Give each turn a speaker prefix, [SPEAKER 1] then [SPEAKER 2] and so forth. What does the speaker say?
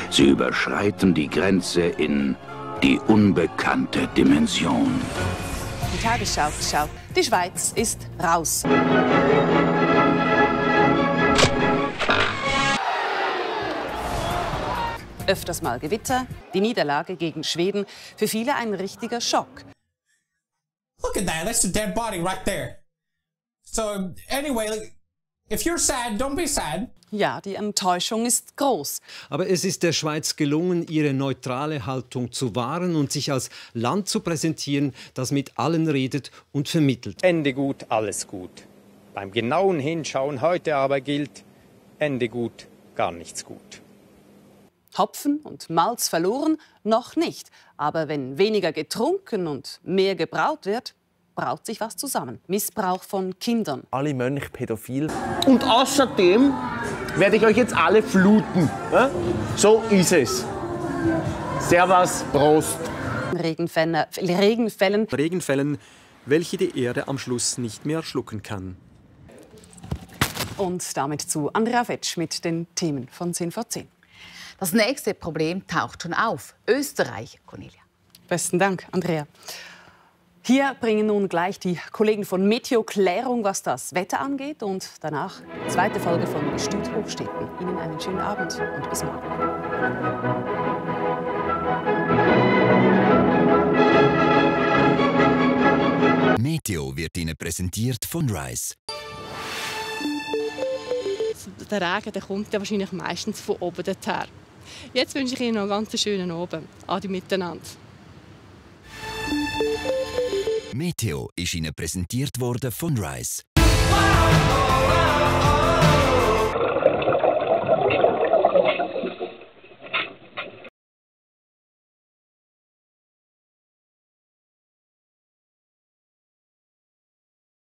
[SPEAKER 1] Sie überschreiten die Grenze in die unbekannte Dimension.
[SPEAKER 2] Die Tagesschau schaut. Die Schweiz ist raus. Öfters mal Gewitter, die Niederlage gegen Schweden, für viele ein richtiger Schock.
[SPEAKER 3] Look at that, that's a dead body right there. So anyway, if you're sad, don't be sad.
[SPEAKER 2] Ja, die Enttäuschung ist groß.
[SPEAKER 4] Aber es ist der Schweiz gelungen, ihre neutrale Haltung zu wahren und sich als Land zu präsentieren, das mit allen redet und vermittelt.
[SPEAKER 5] Ende gut, alles gut. Beim genauen Hinschauen heute aber gilt, Ende gut, gar nichts gut.
[SPEAKER 2] Hopfen und Malz verloren? Noch nicht. Aber wenn weniger getrunken und mehr gebraut wird, braut sich was zusammen. Missbrauch von Kindern.
[SPEAKER 6] Alle Mönche pädophil. Und außerdem werde ich euch jetzt alle fluten. Ja? So ist es. Servus, Prost.
[SPEAKER 2] Regenfällen,
[SPEAKER 7] welche die Erde am Schluss nicht mehr schlucken kann.
[SPEAKER 2] Und damit zu Andrea Fetsch mit den Themen von 10 vor 10.
[SPEAKER 8] Das nächste Problem taucht schon auf. Österreich, Cornelia.
[SPEAKER 2] Besten Dank, Andrea. Hier bringen nun gleich die Kollegen von Meteo Klärung, was das Wetter angeht. Und danach zweite Folge von Gestüt Hochstetten. Ihnen einen schönen Abend und bis morgen.
[SPEAKER 9] Meteo wird Ihnen präsentiert von Rise.
[SPEAKER 10] Der Regen der kommt ja wahrscheinlich meistens von oben dorthin. Jetzt wünsche ich Ihnen noch einen ganz schönen Abend. Adi miteinander.
[SPEAKER 9] Meteo ist Ihnen präsentiert worden von Rise.